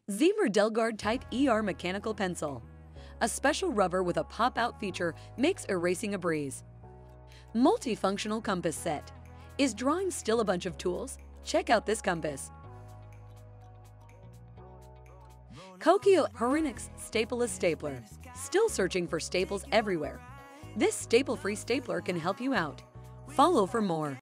Zebra Delgard Type ER Mechanical Pencil. A special rubber with a pop-out feature makes erasing a breeze. Multifunctional compass set. Is drawing still a bunch of tools? Check out this compass. Kokio Horinix Stapleless Stapler. Still searching for staples everywhere? This staple-free stapler can help you out. Follow for more.